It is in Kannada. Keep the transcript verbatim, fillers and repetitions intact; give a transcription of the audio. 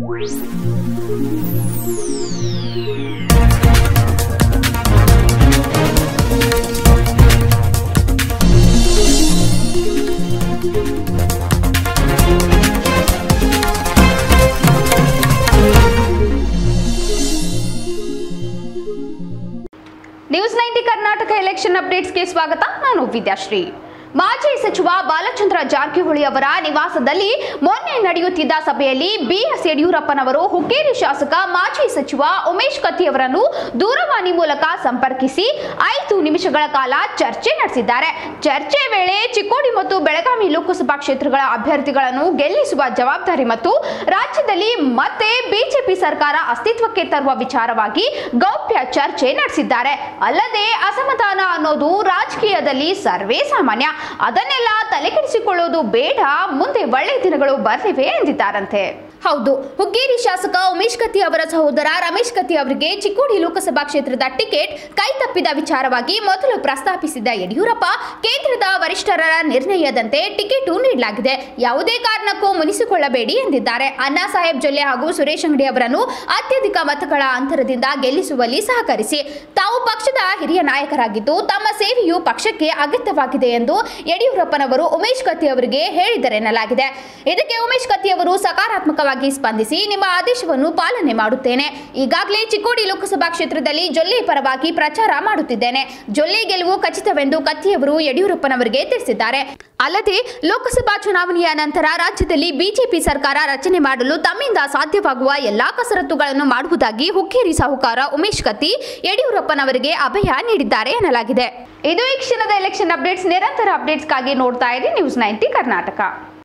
ನ್ಯೂಸ್ ನೈಂಟಿ ಕರ್ನಾಟಕ ಎಲೆಕ್ಷನ್ ಅಪ್ಡೇಟ್ಸ್ಗೆ ಸ್ವಾಗತ. ನಾನು ವಿದ್ಯಾಶ್ರೀ. ಮಾಜಿ ಸಚಿವ ಬಾಲಚಂದ್ರ ಜಾರಕಿಹೊಳಿ ಅವರ ನಿವಾಸದಲ್ಲಿ ಮೊನ್ನೆ ನಡೆಯುತ್ತಿದ್ದ ಸಭೆಯಲ್ಲಿ ಬಿಎಸ್ ಯಡಿಯೂರಪ್ಪನವರು ಹುಕ್ಕೇರಿ ಶಾಸಕ ಮಾಜಿ ಸಚಿವ ಉಮೇಶ್ ಕತ್ತಿ ಅವರನ್ನು ದೂರವಾಣಿ ಮೂಲಕ ಸಂಪರ್ಕಿಸಿ ಐದು ನಿಮಿಷಗಳ ಕಾಲ ಚರ್ಚೆ ನಡೆಸಿದ್ದಾರೆ. ಚರ್ಚೆ ವೇಳೆ ಚಿಕ್ಕೋಡಿ ಮತ್ತು ಬೆಳಗಾವಿ ಲೋಕಸಭಾ ಕ್ಷೇತ್ರಗಳ ಅಭ್ಯರ್ಥಿಗಳನ್ನು ಗೆಲ್ಲಿಸುವ ಜವಾಬ್ದಾರಿ ಮತ್ತು ರಾಜ್ಯದಲ್ಲಿ ಮತ್ತೆ ಬಿಜೆಪಿ ಸರ್ಕಾರ ಅಸ್ತಿತ್ವಕ್ಕೆ ತರುವ ವಿಚಾರವಾಗಿ ಗೌಪ್ಯ ಚರ್ಚೆ ನಡೆಸಿದ್ದಾರೆ. ಅಲ್ಲದೆ ಅಸಮಾಧಾನ ಅನ್ನೋದು ರಾಜಕೀಯದಲ್ಲಿ ಸರ್ವೇ ಸಾಮಾನ್ಯ, ಅದನ್ನೆಲ್ಲ ತಲೆಕೆಡಿಸಿಕೊಳ್ಳುವುದು ಬೇಡ, ಮುಂದೆ ಒಳ್ಳೆಯ ದಿನಗಳು ಬರಲಿವೆ ಎಂದಿದ್ದಾರಂತೆ. ಹೌದು, ಹುಕ್ಕೇರಿ ಶಾಸಕ ಉಮೇಶ್ ಕತ್ತಿ ಅವರ ಸಹೋದರ ರಮೇಶ್ ಕತ್ತಿ ಅವರಿಗೆ ಚಿಕ್ಕೋಡಿ ಲೋಕಸಭಾ ಕ್ಷೇತ್ರದ ಟಿಕೆಟ್ ಕೈತಪ್ಪಿದ ವಿಚಾರವಾಗಿ ಮೊದಲು ಪ್ರಸ್ತಾಪಿಸಿದ ಯಡಿಯೂರಪ್ಪ, ಕೇಂದ್ರದ ವರಿಷ್ಠರ ನಿರ್ಣಯದಂತೆ ಟಿಕೆಟ್ ನೀಡಲಾಗಿದೆ, ಯಾವುದೇ ಕಾರಣಕ್ಕೂ ಮುನಿಸಿಕೊಳ್ಳಬೇಡಿ ಎಂದಿದ್ದಾರೆ. ಅಣ್ಣಾ ಸಾಹೇಬ್ ಜೊಲ್ಲೆ ಹಾಗೂ ಸುರೇಶ್ ಅಂಗಡಿ ಅವರನ್ನು ಅತ್ಯಧಿಕ ಮತಗಳ ಅಂತರದಿಂದ ಗೆಲ್ಲಿಸುವಲ್ಲಿ ಸಹಕರಿಸಿ. ತಾವು ಪಕ್ಷದ ಹಿರಿಯ ನಾಯಕರಾಗಿದ್ದು ತಮ್ಮ ಸೇವೆಯು ಪಕ್ಷಕ್ಕೆ ಅಗತ್ಯವಾಗಿದೆ ಎಂದು ಯಡಿಯೂರಪ್ಪನವರು ಉಮೇಶ್ ಕತ್ತಿ ಅವರಿಗೆ ಹೇಳಿದರೆನ್ನಲಾಗಿದೆ. ಇದಕ್ಕೆ ಉಮೇಶ್ ಕತ್ತಿ ಅವರು ಸಕಾರಾತ್ಮಕವಾಗಿ ಸ್ಪಂದಿಸಿ, ನಿಮ್ಮ ಆದೇಶವನ್ನು ಪಾಲನೆ ಮಾಡುತ್ತೇನೆ. ಈಗಾಗಲೇ ಚಿಕ್ಕೋಡಿ ಲೋಕಸಭಾ ಕ್ಷೇತ್ರದಲ್ಲಿ ಜೊಲ್ಲೆ ಪರವಾಗಿ ಪ್ರಚಾರ ಮಾಡುತ್ತಿದ್ದೇನೆ. ಜೊಲ್ಲೆ ಗೆಲುವು ಖಚಿತವೆಂದು ಕತ್ತಿಯವರು ಯಡಿಯೂರಪ್ಪನವರಿಗೆ ತಿಳಿಸಿದ್ದಾರೆ. ಅಲ್ಲದೆ ಲೋಕಸಭಾ ಚುನಾವಣೆಯ ನಂತರ ರಾಜ್ಯದಲ್ಲಿ ಬಿಜೆಪಿ ಸರ್ಕಾರ ರಚನೆ ಮಾಡಲು ತಮ್ಮಿಂದ ಸಾಧ್ಯವಾಗುವ ಎಲ್ಲಾ ಕಸರತ್ತುಗಳನ್ನು ಮಾಡುವುದಾಗಿ ಹುಕ್ಕೇರಿ ಸಾಹುಕಾರ ಉಮೇಶ್ ಕತ್ತಿ ಯಡಿಯೂರಪ್ಪನವರಿಗೆ ಅಭಯ ನೀಡಿದ್ದಾರೆ ಎನ್ನಲಾಗಿದೆ. ಇದು ಈ ಕ್ಷಣದ ಎಲೆಕ್ಷನ್ ಅಪ್ಡೇಟ್ಸ್. ನಿರಂತರ ಅಪ್ಡೇಟ್ಸ್ಗಾಗಿ ನೋಡ್ತಾ ಇರಿ ನ್ಯೂಸ್ ನೈಂಟಿ ಕರ್ನಾಟಕ.